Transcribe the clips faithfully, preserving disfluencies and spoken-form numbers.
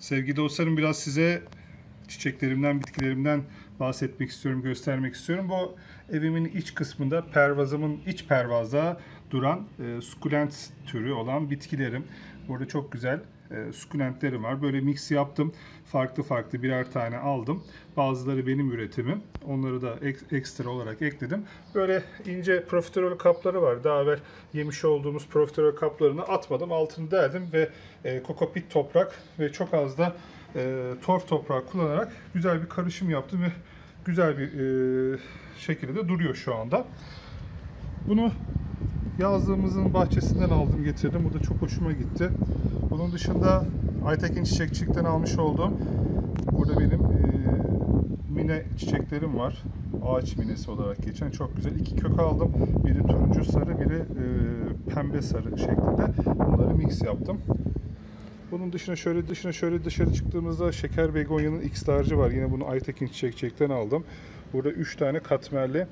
Sevgili dostlarım, biraz size çiçeklerimden, bitkilerimden bahsetmek istiyorum, göstermek istiyorum. Bu evimin iç kısmında pervazımın iç pervazda duran e, sukulent türü olan bitkilerim. Burada çok güzel e, sukulentlerim var. Böyle mix yaptım. Farklı farklı birer tane aldım. Bazıları benim üretimim. Onları da ek, ekstra olarak ekledim. Böyle ince profiterol kapları var. Daha evvel yemiş olduğumuz profiterol kaplarını atmadım. Altını deldim ve e, kokopit toprak ve çok az da e, torf toprağı kullanarak güzel bir karışım yaptım ve güzel bir e, şekilde de duruyor şu anda. Bunu yazlığımızın bahçesinden aldım, getirdim. Bu da çok hoşuma gitti. Bunun dışında Aytekin Çiçekçilik'ten almış olduğum, burada benim e, mine çiçeklerim var. Ağaç minesi olarak geçen çok güzel. İki kök aldım. Biri turuncu sarı, biri e, pembe sarı şeklinde. Bunları mix yaptım. Bunun dışına şöyle dışına şöyle dışarı çıktığımızda şeker begonya'nın X large'ı var. Yine bunu Aytekin Çiçekçilik'ten aldım. Burada üç tane katmerli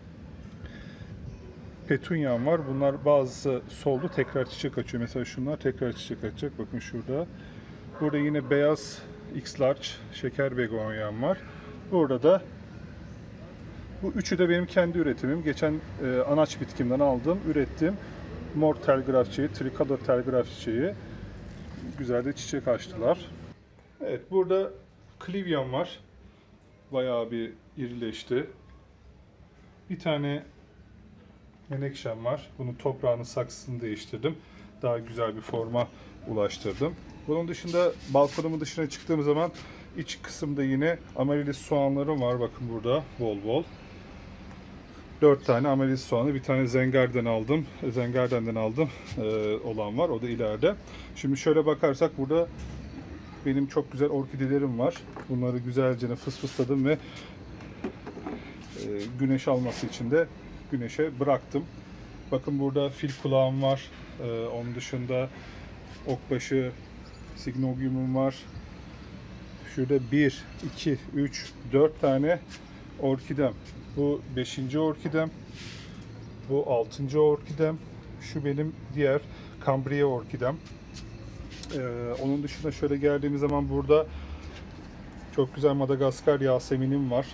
petunyam var. Bunlar bazısı soldu, tekrar çiçek açıyor. Mesela şunlar tekrar çiçek açacak. Bakın şurada. Burada yine beyaz X large şeker begonyam var. Burada da bu üçü de benim kendi üretimim. Geçen e, anaç bitkimden aldım, ürettim. Mor telgraf çiçeği, tricolor telgraf çiçeği. Güzel de çiçek açtılar. Evet, burada klivyam var. Bayağı bir irileşti. Bir tane menekşem var. Bunun toprağının saksısını değiştirdim. Daha güzel bir forma ulaştırdım. Bunun dışında balkonumun dışına çıktığım zaman iç kısımda yine amaryllis soğanlarım var. Bakın burada bol bol. Dört tane amaryllis soğanı, bir tane zengerden aldım. Zengerden'den aldım ee, olan var. O da ileride. Şimdi şöyle bakarsak burada benim çok güzel orkidelerim var. Bunları güzelce fısfısladım ve e, güneş alması için de güneşe bıraktım. Bakın burada fil kulağım var. Ee, onun dışında okbaşı signogiumum var. Şurada bir, iki, üç, dört tane orkidem. Bu beşinci orkidem. Bu altıncı orkidem. Şu benim diğer Cambria orkidem. Ee, onun dışında şöyle geldiğimiz zaman burada çok güzel Madagaskar Yaseminim var.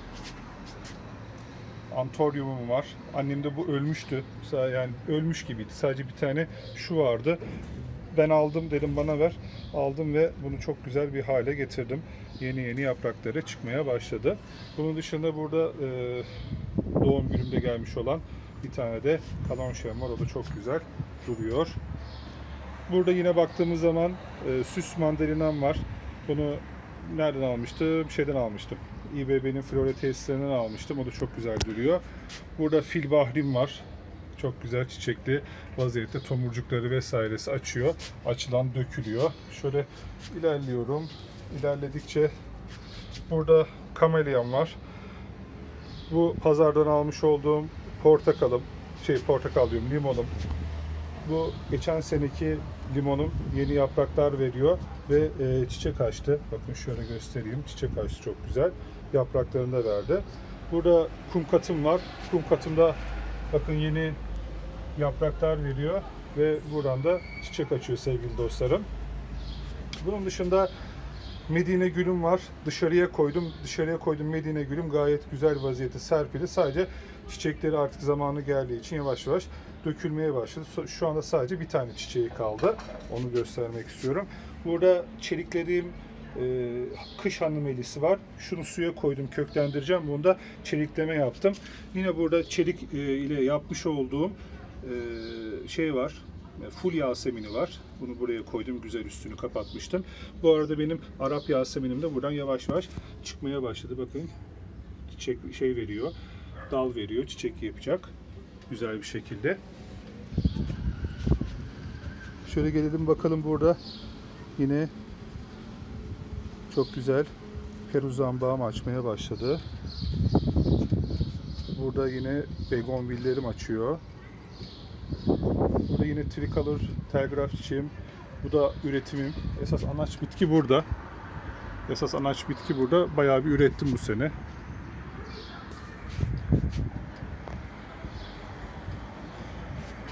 Antoriumum var. Annemde bu ölmüştü. Yani ölmüş gibiydi. Sadece bir tane şu vardı. Ben aldım, dedim bana ver. Aldım ve bunu çok güzel bir hale getirdim. Yeni yeni yaprakları çıkmaya başladı. Bunun dışında burada e, doğum günümde gelmiş olan bir tane de kalonşem var. O da çok güzel duruyor. Burada yine baktığımız zaman e, süs mandalinam var. Bunu nereden almıştım? Bir şeyden almıştım. İ B B'nin flora tesislerinden almıştım. O da çok güzel duruyor. Burada fil bahrim var. Çok güzel çiçekli vaziyette tomurcukları vesairesi açıyor. Açılan dökülüyor. Şöyle ilerliyorum. İlerledikçe burada kamelyam var. Bu pazardan almış olduğum portakalım. Şey portakal diyorum, limonum. Bu geçen seneki limonum, yeni yapraklar veriyor ve e, çiçek açtı. Bakın şöyle göstereyim. Çiçek açtı çok güzel. Yapraklarını da verdi. Burada kum katım var. Kum katımda bakın yeni yapraklar veriyor ve buradan da çiçek açıyor sevgili dostlarım. Bunun dışında Medine gülüm var. Dışarıya koydum. Dışarıya koydum Medine gülüm gayet güzel vaziyette serpili. Sadece çiçekleri artık zamanı geldiği için yavaş yavaş dökülmeye başladı. Şu anda sadece bir tane çiçeği kaldı. Onu göstermek istiyorum. Burada çeliklerim e, kış hanımelisi var. Şunu suya koydum, köklendireceğim. Bunda çelikleme yaptım. Yine burada çelik e, ile yapmış olduğum e, şey var. Full Yasemin'i var. Bunu buraya koydum. Güzel üstünü kapatmıştım. Bu arada benim Arap Yaseminim de buradan yavaş yavaş çıkmaya başladı. Bakın çiçek şey veriyor. Dal veriyor. Çiçek yapacak. Güzel bir şekilde. Şöyle gelelim bakalım burada. Yine çok güzel Peru zambağım açmaya başladı. Burada yine begonvillerim açıyor. Burada yine tricolor telgraf çiçeğim. Bu da üretimim. Esas anaç bitki burada. Esas anaç bitki burada. Bayağı bir ürettim bu sene.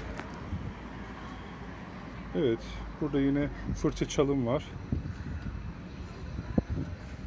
Evet. Burada yine fırça çalım var.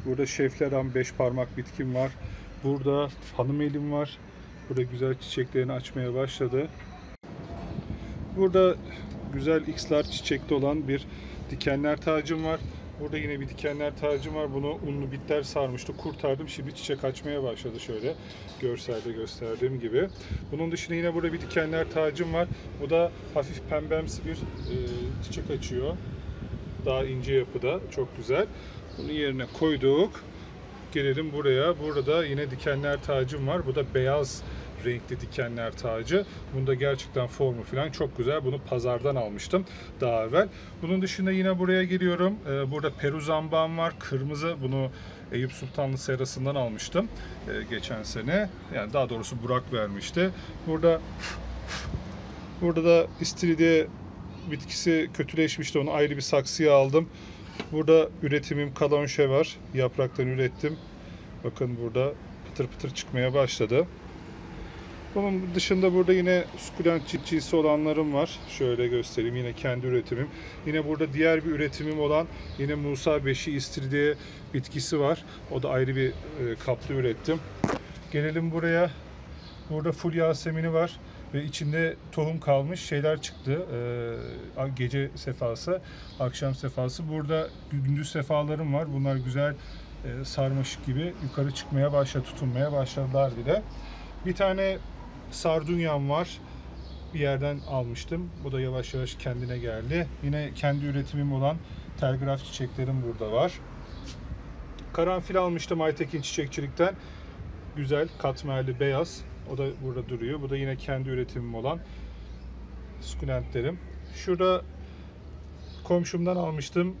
Burada şefleram beş parmak bitkim var. Burada hanım elim var. Burada güzel çiçeklerini açmaya başladı. Burada güzel X-large çiçekli olan bir dikenler tacım var. Burada yine bir dikenler tacım var. Bunu unlu bitter sarmıştı. Kurtardım. Şimdi çiçek açmaya başladı şöyle. Görselde gösterdiğim gibi. Bunun dışında yine burada bir dikenler tacım var. Bu da hafif pembemsi bir e, çiçek açıyor. Daha ince yapıda. Çok güzel. Bunu yerine koyduk. Gelelim buraya. Burada yine dikenler tacım var. Bu da beyaz renkli dikenler tacı. Bunda gerçekten formu falan çok güzel. Bunu pazardan almıştım daha evvel. Bunun dışında yine buraya geliyorum. Ee, burada Peru zambağım var. Kırmızı. Bunu Eyüp Sultanlı serasından almıştım ee, geçen sene. Yani daha doğrusu Burak vermişti. Burada burada da istiridye bitkisi kötüleşmişti. Onu ayrı bir saksıya aldım. Burada üretimim kalonşe var. Yapraktan ürettim. Bakın burada pıtır pıtır çıkmaya başladı. Bunun dışında burada yine sukulent çiftçisi olanlarım var. Şöyle göstereyim. Yine kendi üretimim. Yine burada diğer bir üretimim olan yine Musa Beşi istiridye bitkisi var. O da ayrı bir e, kapta ürettim. Gelelim buraya. Burada full yasemini var. Ve içinde tohum kalmış şeyler çıktı. Ee, gece sefası, akşam sefası. Burada gündüz sefalarım var. Bunlar güzel e, sarmaşık gibi yukarı çıkmaya başladı, tutunmaya başladılar bile. Bir tane sardunyam var. Bir yerden almıştım. Bu da yavaş yavaş kendine geldi. Yine kendi üretimim olan telgraf çiçeklerim burada var. Karanfil almıştım Aytekin Çiçekçilik'ten. Güzel, katmerli, beyaz. O da burada duruyor. Bu da yine kendi üretimim olan sukulentlerim. Şurada komşumdan almıştım.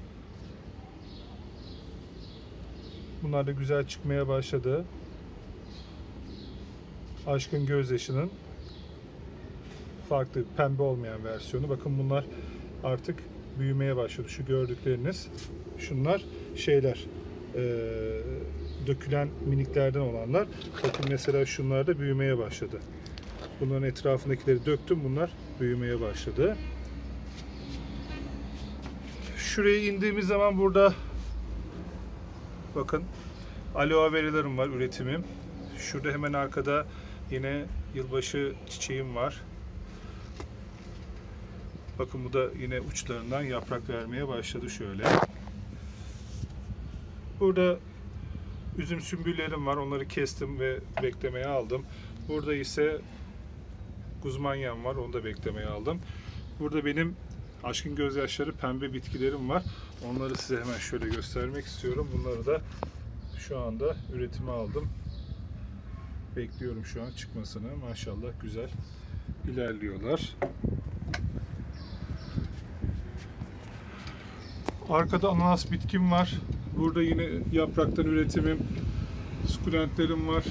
Bunlar da güzel çıkmaya başladı. Aşkın Gözyaşı'nın farklı pembe olmayan versiyonu. Bakın bunlar artık büyümeye başladı. Şu gördükleriniz. Şunlar şeyler. Ee, dökülen miniklerden olanlar. Bakın mesela şunlar da büyümeye başladı. Bunların etrafındakileri döktüm. Bunlar büyümeye başladı. Şuraya indiğimiz zaman burada bakın aloe vera'larım var, üretimim. Şurada hemen arkada yine yılbaşı çiçeğim var. Bakın bu da yine uçlarından yaprak vermeye başladı şöyle. Burada üzüm sümbüllerim var. Onları kestim ve beklemeye aldım. Burada ise guzmanyam var. Onu da beklemeye aldım. Burada benim Aşkın Gözyaşları pembe bitkilerim var. Onları size hemen şöyle göstermek istiyorum. Bunları da şu anda üretime aldım. Bekliyorum şu an çıkmasını. Maşallah güzel ilerliyorlar. Arkada ananas bitkim var. Burada yine yapraktan üretimim, sukulentlerim var.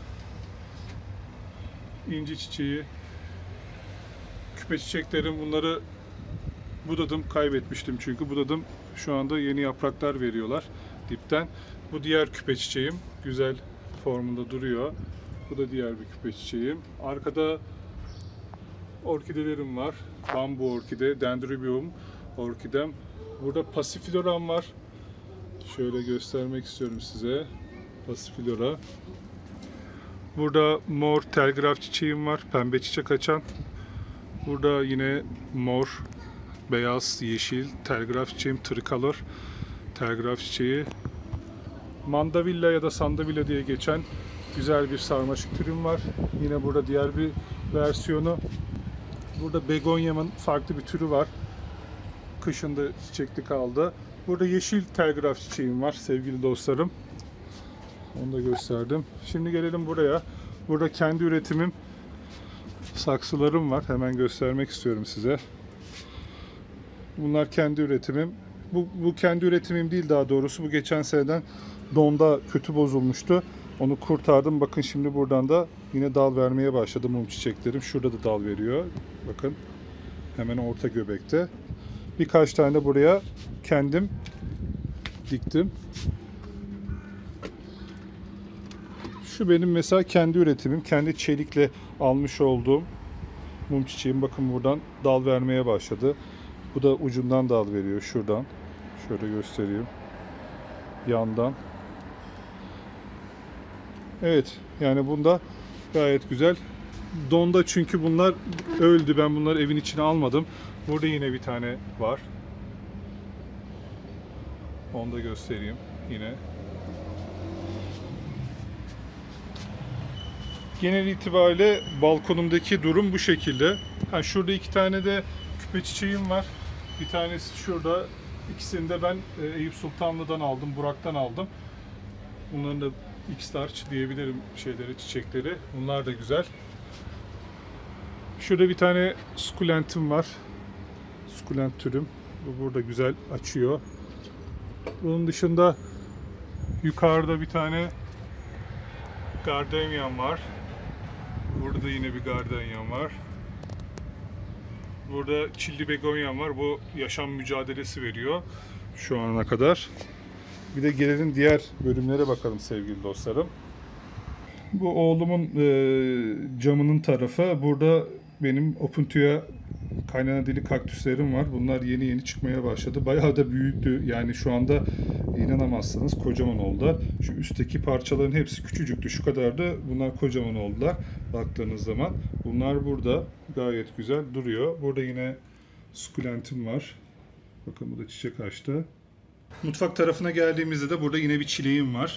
İnci çiçeği, küpe çiçeklerim, bunları budadım, kaybetmiştim çünkü budadım. Şu anda yeni yapraklar veriyorlar dipten. Bu diğer küpe çiçeğim, güzel formunda duruyor. Bu da diğer bir küpe çiçeğim. Arkada orkidelerim var. Bambu orkide, dendrobium orkidem. Burada pasifloram var. Şöyle göstermek istiyorum size. Pasiflora. Burada mor telgraf çiçeğim var. Pembe çiçek açan. Burada yine mor, beyaz, yeşil telgraf çiçeğim, tricolor telgraf çiçeği. Mandavilla ya da sandavilla diye geçen güzel bir sarmaşık türüm var. Yine burada diğer bir versiyonu. Burada begonyamın farklı bir türü var. Kışın da çiçekli kaldı. Burada yeşil telgraf çiçeğim var sevgili dostlarım. Onu da gösterdim. Şimdi gelelim buraya. Burada kendi üretimim saksılarım var. Hemen göstermek istiyorum size. Bunlar kendi üretimim. Bu, bu kendi üretimim değil daha doğrusu. Bu geçen seneden donda kötü bozulmuştu. Onu kurtardım. Bakın şimdi buradan da yine dal vermeye başladı mum çiçeklerim. Şurada da dal veriyor. Bakın hemen orta göbekte. Birkaç tane de buraya kendim diktim. Şu benim mesela kendi üretimim. Kendi çelikle almış olduğum mum çiçeğim. Bakın buradan dal vermeye başladı. Bu da ucundan dal veriyor. Şuradan. Şöyle göstereyim. yandan. Evet, yani bunda gayet güzel. Donda çünkü bunlar öldü. Ben bunları evin içine almadım. Burada yine bir tane var. Onu da göstereyim yine. Genel itibariyle balkonumdaki durum bu şekilde. Ha, şurada iki tane de küpe çiçeğim var. Bir tanesi şurada. İkisini de ben Eyüp Sultanlı'dan aldım, Burak'tan aldım. Bunların da X-Large diyebilirim şeyleri, çiçekleri. Bunlar da güzel. Şurada bir tane sukulentim var. Sukulent türüm. Bu burada güzel açıyor. Bunun dışında yukarıda bir tane gardeniam var. Burada yine bir gardeniam var. Burada çilli begonyam var. Bu yaşam mücadelesi veriyor şu ana kadar. Bir de gelelim diğer bölümlere bakalım sevgili dostlarım. Bu oğlumun e, camının tarafı. Burada benim Opuntia kaynana dili kaktüslerim var. Bunlar yeni yeni çıkmaya başladı. Bayağı da büyüktü. Yani şu anda inanamazsınız kocaman oldular. Şu üstteki parçaların hepsi küçücüktü. Şu kadardı. Bunlar kocaman oldular baktığınız zaman. Bunlar burada gayet güzel duruyor. Burada yine sukulentim var. Bakın bu da çiçek açtı. Mutfak tarafına geldiğimizde de burada yine bir çileğim var.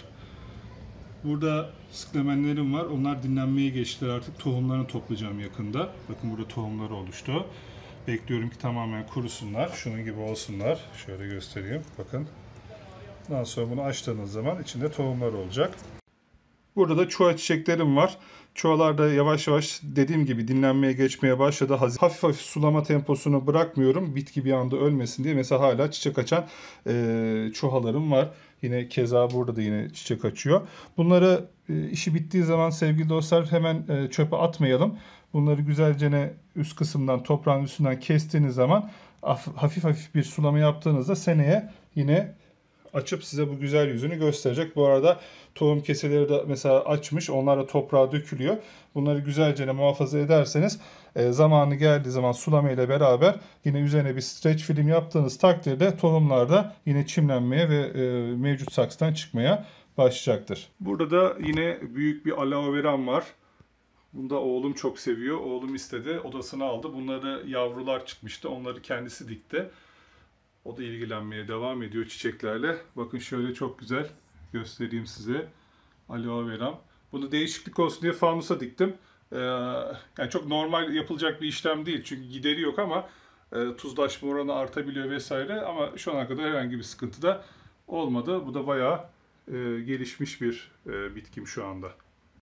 Burada sıklemenlerim var. Onlar dinlenmeye geçtiler artık. Tohumlarını toplayacağım yakında. Bakın burada tohumları oluştu. Bekliyorum ki tamamen kurusunlar. Şunun gibi olsunlar. Şöyle göstereyim. Bakın. Daha sonra bunu açtığınız zaman içinde tohumlar olacak. Burada da çuha çiçeklerim var. Çuhalar da yavaş yavaş dediğim gibi dinlenmeye geçmeye başladı. Hafif hafif sulama temposunu bırakmıyorum. Bitki bir anda ölmesin diye. Mesela hala çiçek açan e, çuhalarım var. Yine keza burada da yine çiçek açıyor. Bunları e, işi bittiği zaman sevgili dostlar hemen e, çöpe atmayalım. Bunları güzelce ne üst kısımdan toprağın üstünden kestiğiniz zaman hafif hafif bir sulama yaptığınızda seneye yine açıp size bu güzel yüzünü gösterecek. Bu arada tohum keseleri de mesela açmış. Onlar da toprağa dökülüyor. Bunları güzelce muhafaza ederseniz e, zamanı geldiği zaman sulama ile beraber yine üzerine bir streç film yaptığınız takdirde tohumlar da yine çimlenmeye ve e, mevcut saksıdan çıkmaya başlayacaktır. Burada da yine büyük bir aloe veram var. Bunu da oğlum çok seviyor. Oğlum istedi. Odasına aldı. Bunları yavrular çıkmıştı. Onları kendisi dikti. O da ilgilenmeye devam ediyor çiçeklerle. Bakın şöyle çok güzel göstereyim size. Aloe veram. Bunu değişiklik olsun diye fanusa diktim. Ee, yani çok normal yapılacak bir işlem değil. Çünkü gideri yok ama e, tuzlaşma oranı artabiliyor vesaire. Ama şu ana kadar herhangi bir sıkıntı da olmadı. Bu da bayağı e, gelişmiş bir e, bitkim şu anda.